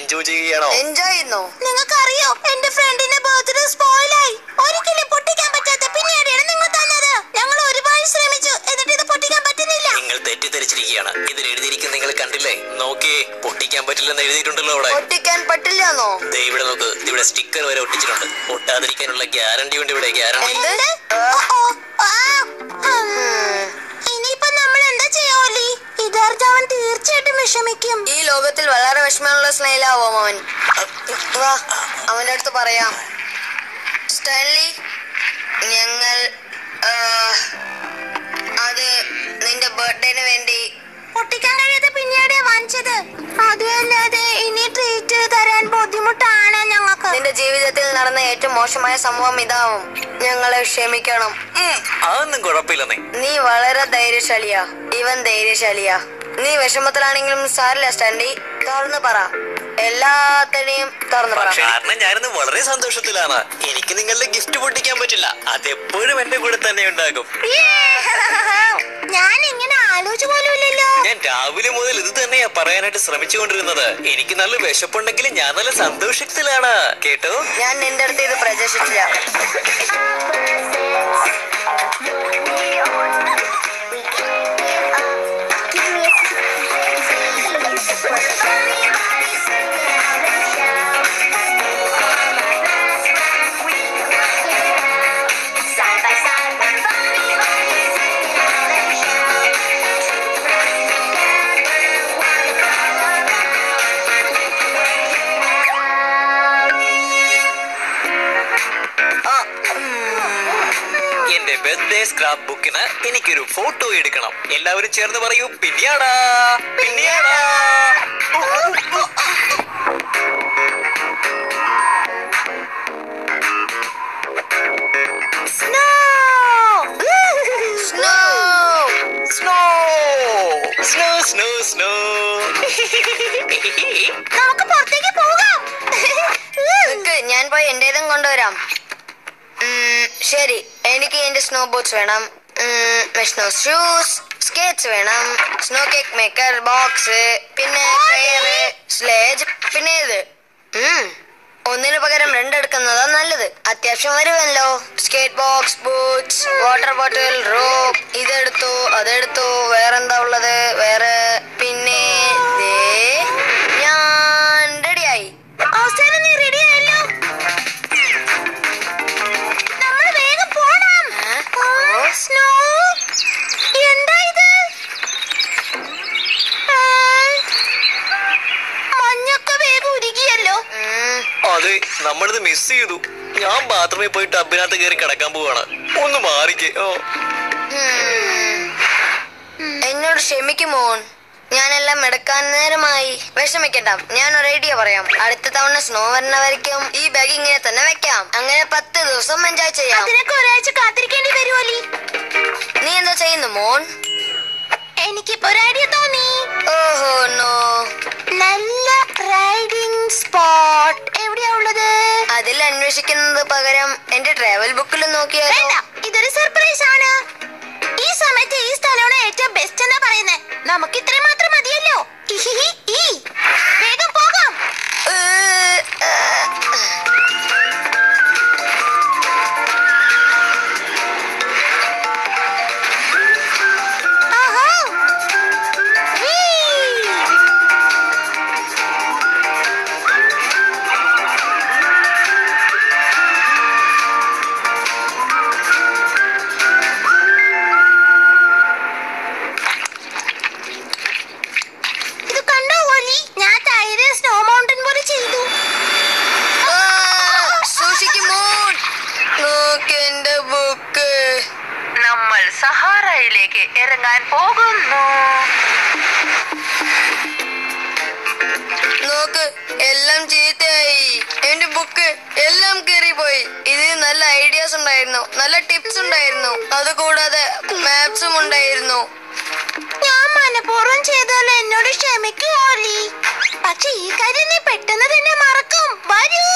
Enjoy ചെയ്യുകയാണോ? Enjoy ചെയ്യുന്നോ? നിങ്ങൾക്കറിയോ എന്റെ ഫ്രണ്ടിന്റെ ബർത്ത്ഡേ സ്പോയിലായി. ഒരിക്കലും പൊട്ടിക്കാൻ പറ്റാത്ത പിന്നീടാണ് നിങ്ങൾ തന്നത്. ഞങ്ങൾ ഒരുപാട് ശ്രമിച്ചു, എന്നിട്ട് ഇത് പൊട്ടിക്കാൻ പറ്റുന്നില്ല. നിങ്ങൾ തെറ്റിദ്ധരിച്ചിരിക്കുകയാണ്. ഇതിൽ എഴുതിയിരിക്കുന്ന നിങ്ങൾ കണ്ടില്ലേ? നോക്കിയേ, പൊട്ടിക്കാൻ പറ്റില്ലെന്ന് എഴുതിയിട്ടുണ്ടല്ലോ അവിടെ. പൊട്ടിക്കാൻ പറ്റില്ലെന്നോ? ദേ ഇവിടെ നോക്ക്, ഇവിടെ സ്റ്റിക്കർ വരെ ഒട്ടിച്ചിട്ടുണ്ട്. പൊട്ടാതിരിക്കാനുള്ള ഗ്യാരണ്ടി ഉണ്ട് ഇവിടെ. ഗ്യാരണ്ടി. ഇനിയിപ്പോ നമ്മൾ എന്താ ചെയ്യാലി? ഇതറിഞ്ഞ അവൻ തീർച്ചയായിട്ടും വിഷമിക്കും. ഈ ലോകത്തിൽ വളരെ വിഷമമുള്ള സ്നേഹിലാവും അവൻ. വാ, അവന്റെ അടുത്ത് പറയാം. സ്റ്റാൻലി, ഞങ്ങൾ അത് നിന്റെ ബർത്ത്ഡേന് വേണ്ടി പൊട്ടിക്കാൻ കഴിയാതെ പിന്നീട് വാങ്ങിച്ചത്. അതുമല്ലാതെ ഇനി ട്രീറ്റ് തരാൻ ബുദ്ധിമുട്ടാണ് ഞങ്ങൾക്ക്. നിന്റെ ജീവിതത്തിൽ നടന്ന ഏറ്റവും മോശമായ സംഭവം ഇതാവും. ഞങ്ങളെ ക്ഷമിക്കണം. അതൊന്നും കുഴപ്പമില്ലെന്നേ. നീ വളരെ ധൈര്യശാലിയാ. ഇവൻ ധൈര്യശാലിയാ. നീ വിഷമത്തിലാണെങ്കിലും സാരില്ല സ്റ്റാൻലി. തുറന്നു പറ, എല്ലാത്തിനെയും തുറന്നു പറ. കാരണം ഞാനിന്ന് വളരെ സന്തോഷത്തിലാണ്. എനിക്ക് നിങ്ങളുടെ ഗിഫ്റ്റ് പൊട്ടിക്കാൻ പറ്റില്ല. അതെപ്പോഴും എന്റെ കൂടെ തന്നെ ഉണ്ടാകും. ഞാൻ ഇങ്ങനെ ആലോചിച്ചു പോലുമില്ലല്ലോ. ഞാൻ രാവിലെ മുതൽ ഇത് തന്നെയാ പറയാനായിട്ട് ശ്രമിച്ചുകൊണ്ടിരുന്നത്. എനിക്ക് നല്ല വിശപ്പുണ്ടെങ്കിലും ഞാൻ നല്ല സന്തോഷത്തിലാണ്. കേട്ടോ? ഞാൻ നിന്റെ അടുത്ത് ഇത് പ്രദർശിച്ചില്ല. എന്റെ ബർത്ത്ഡേ സ്ക്രാപ്പ് ബുക്കിന് എനിക്കൊരു ഫോട്ടോ എടുക്കണം. എല്ലാവരും ചേർന്ന് പറയൂ, പിന്നെയാടാ പിന്നെയാടാ. നമുക്ക് പുറത്തേക്ക് പോകാം. ഞാൻ പോയി എന്റേതും കൊണ്ടുവരാം. ശരി, എനിക്ക് എന്റെ സ്നോ ബോട്ട്സ് വേണം, സ്നോ ഷൂസ്, സ്കേറ്റ്സ് വേണം, സ്നോ കേക്ക് മേക്കർ ബോക്സ്, പിന്നെ സ്ലേജ്, പിന്നെ ഇത്. ഒന്നിനു പകരം രണ്ടെടുക്കുന്നതാ നല്ലത്. അത്യാവശ്യം വരുമല്ലോ. Skate box, boots, water bottle, rope. ഇതെടുത്തു, അതെടുത്തു. വേറെന്താ ഉള്ളത്? വേറെ പിന്നെ ഞാൻ റെഡിയായി. അവസാനം നീ റെഡിയായല്ലോ. നമ്മൾ വേഗം പോണം. സ്നോ, എന്താ ഇത്? മഞ്ഞൊക്കെ വേഗം ഉരുകിയല്ലോ. അതെ, നമ്മളിത് മിസ് ചെയ്തു. ഞാൻ ബാത്റൂമിൽ പോയി ടബിനകത്ത് കയറി കിടക്കാൻ പോവാണ്. ഒന്ന് മാറിക്കേ. എന്നോട് ക്ഷമിക്കുമോ? ഞാനെല്ലാം എടുക്കാൻ നേരമായി. വിഷമിക്കണ്ട, ഞാൻ ഒരു ഐഡിയ പറയാം. അടുത്ത തവണ സ്നോ വരുന്നവരിക്കും ഈ ബാഗ് ഇങ്ങനെ തന്നെ വെക്കാം. അങ്ങനെ 10 ദിവസം എൻജോയ് ചെയ്യാം. അതിനൊക്കെ ഒരാഴ്ച കാത്തിരിക്കേണ്ടി വരുമല്ലേ? നീ എന്താ ചെയ്യുന്നു മോൻ? എനിക്കിപ്പോ ഒരു ഐഡിയ തോന്നി. ഓഹോ നോ. നല്ല റൈഡിംഗ് സ്പോട്ട് എവിടെയാ ഉള്ളത്? അതിൽ അന്വേഷിക്കുന്നത് പകരം എന്റെ ട്രാവൽ ബുക്കിൽ നോക്കിയാൽ. ഇതൊരു സർപ്രൈസ് ആണ്. ഈ സമയത്ത് ഈ സ്ഥലമാണ് ഏറ്റവും ബെസ്റ്റ് എന്നാ പറയുന്നത്. നമുക്ക് ഇത്രയും മാത്രം മതിയല്ലോ. വേഗം പോകാം. നമ്മൾ സഹാറയിലേക്ക് ഇറങ്ങാൻ പോകുന്നു. നോക്ക്, എല്ലാം ചീത്തയായി. എന്റെ ബുക്ക് എല്ലാം കീറിപ്പോയി. ഇതിൽ നല്ല ഐഡിയാസ് ഉണ്ടായിരുന്നു, നല്ല ടിപ്സ് ഉണ്ടായിരുന്നു, അതുകൂടാതെ മാപ്സും ഉണ്ടായിരുന്നു. ഞാൻ മനഃപൂർവ്വം ചെയ്താൽ എന്നോട് ക്ഷമിക്കുമോ? പക്ഷെ ഈ കാര്യം നീ പെട്ടെന്ന് തന്നെ മറക്കും. വരൂ.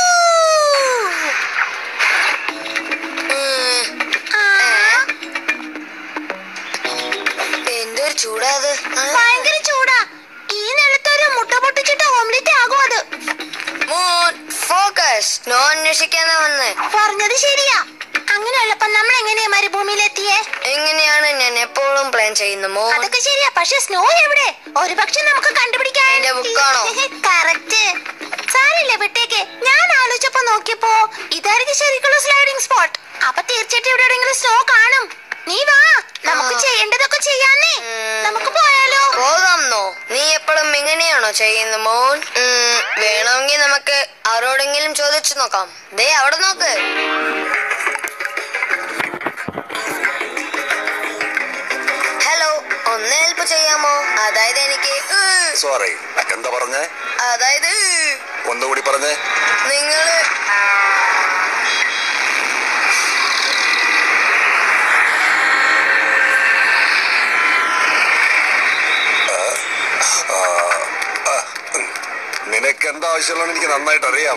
എന്തൊരു ചൂടാ അത്. ഭയങ്കര ചൂടാ. ഈ നിലത്തൊരു മുട്ട പൊട്ടിച്ചിട്ട് ഓംലെറ്റ് ആകും അത്. എങ്ങനെയാണ് ഞാൻ എപ്പോഴും പ്ലാൻ ചെയ്യുന്നു മോൻ. അതൊക്കെ ശരിയാ, പക്ഷെ സ്നോ എവിടെ? ഒരു പക്ഷെ നമുക്ക് കണ്ടുപിടിക്കാൻ. എന്റെ ബുക്കാണോ? കറക്റ്റ്. സാരില്ല, വിട്ടേക്ക്. ഞാൻ ആലോചിച്ചപ്പോ നോക്കിയപ്പോ ഇതായിരിക്കും ശരിക്കുള്ള സ്ലൈഡിംഗ് സ്പോട്ട്. അപ്പൊ തീർച്ചയായിട്ടും ഇവിടെ എവിടെയെങ്കിലും സ്നോ കാണും. നീ വാ, നമുക്ക് ചെയ്യേണ്ടതൊക്കെ ചെയ്യാന്നേ. നമുക്ക് പോയാലോ? പോകാമെന്നോ? നീ എപ്പോഴും ഇങ്ങനെയാണോ ചെയ്യുന്നു മോൻ? വേണമെങ്കിൽ നമുക്ക് ആരോടെങ്കിലും ചോദിച്ചു നോക്കാം. ദേ അവിടെ നോക്ക്. ഹലോ, ഒന്ന് ഹെൽപ്പ് ചെയ്യാമോ? അതായത് എനിക്ക് സോറി, എന്താ പറഞ്ഞേ? അതായത് ഒന്നുകൂടി പറഞ്ഞേ. നിങ്ങള് നിനക്ക് എന്താ ആവശ്യമുള്ളതെന്ന് എനിക്ക് നന്നായിട്ട് അറിയാം.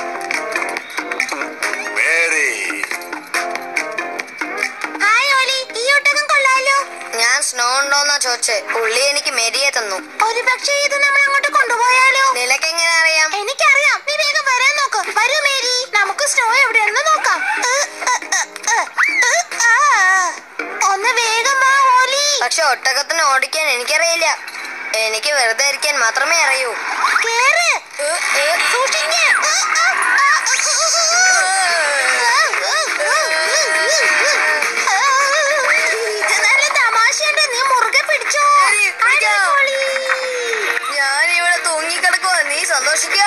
മേരി, ഹായ് ഓലി, ഈ ഒട്ടകം കൊള്ളാലോ. ഞാൻ സ്നോ ഉണ്ടോന്നാ ചോദിച്ചേ. പുള്ളി എനിക്ക് മെരിയെ തന്നു. ഒരു പക്ഷേ ഇത് നമ്മൾ അങ്ങോട്ട് കൊണ്ടുപോയാലോ? നിനക്കെങ്ങനെ അറിയാം? എനിക്കറിയാം. നീ വേഗം വരാൻ നോക്ക്. വരൂ മേരി, നമുക്ക് സ്നോ എവിടെയാണെന്ന് നോക്കാം. ഒന്ന് വേഗം വാ ഓലി. പക്ഷെ ഒട്ടകത്തിന് ഓടിക്കാൻ എനിക്കറിയില്ല. എനിക്ക് വെറുതെ ഇരിക്കാൻ മാത്രമേ അറിയൂ. കേറ്. സൂക്ഷിക്ക്. ഇത് നല്ല തമാശയുണ്ട്. നീ മുറുകെ പിടിച്ചോ. അടിപൊളി. ഞാൻ ഇവിടെ തൂങ്ങിക്കിടക്കുവാ. നീ സന്തോഷിക്കുക.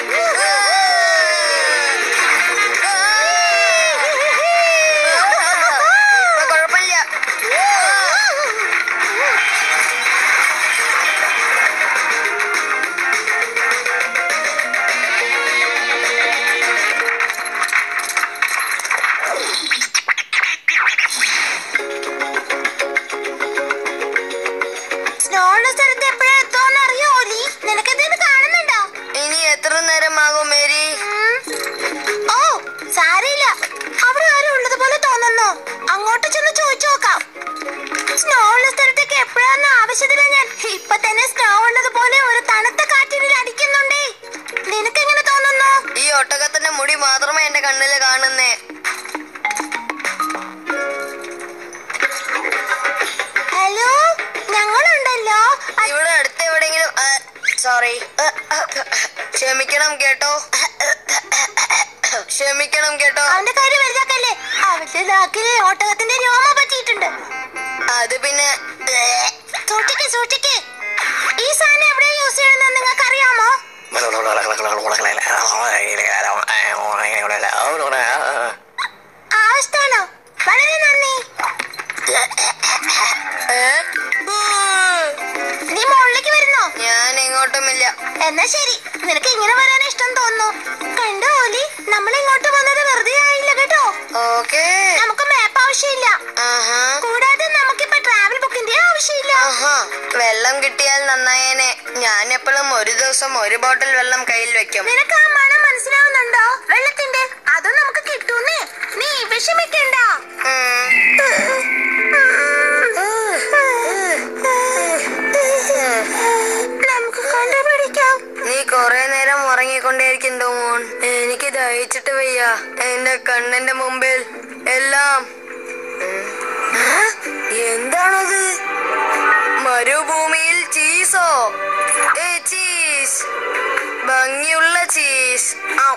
കുഴപ്പമില്ല. സ്നോ ഉള്ള സ്ഥലത്ത് എപ്പോഴാ എത്തുമെന്ന് അറിയോ ഓലി? നിനക്കെന്തേലും കാണുന്നുണ്ടോ? ഇനി എത്ര നേരമാകും മേരി? ഓ, സാരയില്ല. അവിടെ ആരും ഉള്ളതുപോലെ തോന്നുന്നു. അങ്ങോട്ട് ചെന്ന് ചോദിച്ചു നോക്കാം. സ്നോ ഉള്ള സ്ഥലത്തേക്ക് എപ്പോഴാന്ന് ആവശ്യത്തില്ല ഞാൻ. ഇപ്പൊ തന്നെ സ്നോ ഉള്ളതുപോലെ ഒരു തണുത്ത കാറ്റിനിൽ അടിക്കുന്നുണ്ടേ. നിനക്കെങ്ങനെ തോന്നുന്നു? ഈ ഒട്ടകത്തിന്റെ മുടി മാത്രമേ എന്റെ കണ്ണില് കാണുന്നേ. ഹലോ, ഞങ്ങളുണ്ടല്ലോ. ഇവിടെ അടുത്ത് എവിടെയെങ്കിലും സോറി, ക്ഷമിക്കണം കേട്ടോ. ക്ഷമിക്കണം കേട്ടോ. അവന്റെ കാര്യം വലുതാക്കല്ലേ. അവന്റെ നാക്കില് ഒട്ടകത്തിന്റെ രോമ പറ്റിയിട്ടുണ്ട്. അത് പിന്നെ സൂക്ഷിക്ക്, സൂക്ഷിക്ക്. ഈ സാധനം എവിടെ യൂസ് ചെയ്യണമെന്ന് നിങ്ങൾക്ക് അറിയാമോ? ആവശ്യമാണോ? വളരെ നന്ദി. നീ മുകളിലേക്ക് വരുന്നോ? ഞാൻ എങ്ങോട്ടുമില്ല. എന്നാ ശരി, നിനക്ക് ഇങ്ങനെ വരാൻ ഇഷ്ടം തോന്നുന്നു. കണ്ടോ ഓലി, നമ്മൾ ഇങ്ങോട്ട് വന്നത് വെറുതെ ആയില്ല കേട്ടോ. ഓക്കേ. നമുക്ക് മാപ്പ് ആവശ്യമില്ല. കൂടാതെ നമുക്കിപ്പോ ട്രാവൽ ബുക്കിന്റെ ആവശ്യമില്ല. വെള്ളം കിട്ടിയാൽ നന്നായേനെ. ഞാൻ എപ്പോഴും ഒരു ദിവസം ഒരു ബോട്ടിൽ വെള്ളം കയ്യിൽ വെക്കും. നിനക്ക് ആ മണം മനസ്സിലാവുന്നുണ്ടോ? വെള്ളത്തിന്റെ. അതും നമുക്ക് കിട്ടൂന്നേ. നീ വിഷമിക്കണ്ട. നമുക്ക് കണ്ടുപിടിക്കാം. നീ കൊറേ നേരം ഉറങ്ങിക്കൊണ്ടേയിരിക്കുന്നു മോൻ. എനിക്ക് ദഹിച്ചിട്ട് വയ്യ. എന്റെ കണ്ണിന്റെ മുമ്പിൽ എല്ലാം എന്താണത്? മരുഭൂമിയിൽ ചീസോ? ചീസ്, ഭംഗിയുള്ള ചീസ്.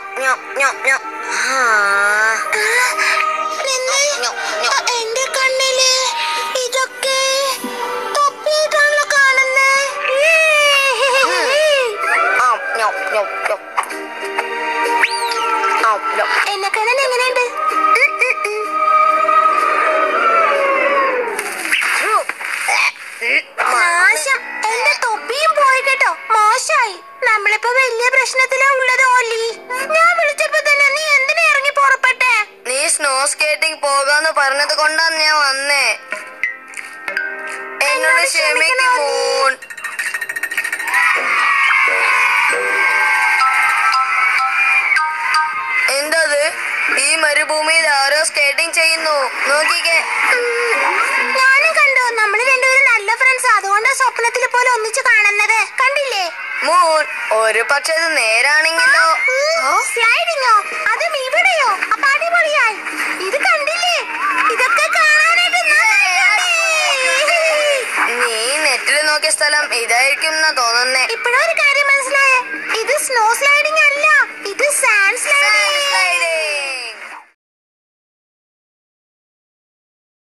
എന്റെ കണ്ണില് ഇതൊക്കെ തൊപ്പിയിട്ടാണല്ലോ കാണുന്നേ. എന്നെ കാണാൻ എങ്ങനെയുണ്ട്? നാശം, എന്റെ തൊപ്പിയും പോയി കേട്ടോ. മോശായി. നമ്മളിപ്പോ വലിയ പ്രശ്നത്തിലാ ഉള്ളത് ഓലി. ഞാൻ വിളിച്ചപ്പോ തന്നെ നീ എന്തിനാ ഇറങ്ങി പുറപ്പെട്ടെ? നീ സ്നോ സ്കേറ്റിംഗ് പോകാന്ന് പറഞ്ഞത് കൊണ്ടാണ് ഞാൻ വന്നേ. എന്നോട് ക്ഷമിക്കും മോൻ. എന്തത്? ഈ മരുഭൂമിയിൽ ആരോ സ്കേറ്റിംഗ് ചെയ്യുന്നു. നോക്കിക്കേ. ഞാനും കണ്ടു. നമ്മള് രണ്ടുപേരും നല്ല ഫ്രണ്ട്സ്. അതുകൊണ്ടാ സ്വപ്നത്തിൽ പോലെ ഒന്നിച്ച് കാണുന്നത്. കണ്ടില്ലേ മോൻ? ഒരു പക്ഷെ ഇത് നേരാണെങ്കിലോ? സ്ലൈഡിങ്ങോ? അതും ഇവിടെയോ? അപ്പൊ അടിപൊളിയായി. ഇത് കണ്ടില്ലേ? ഇതൊക്കെ കാണാനായിട്ട് സ്ഥലം ഇതായിരിക്കും എന്നാ തോന്നുന്നേ. ഇപ്പോഴും ഒരു കാര്യം മനസ്സിലായേ,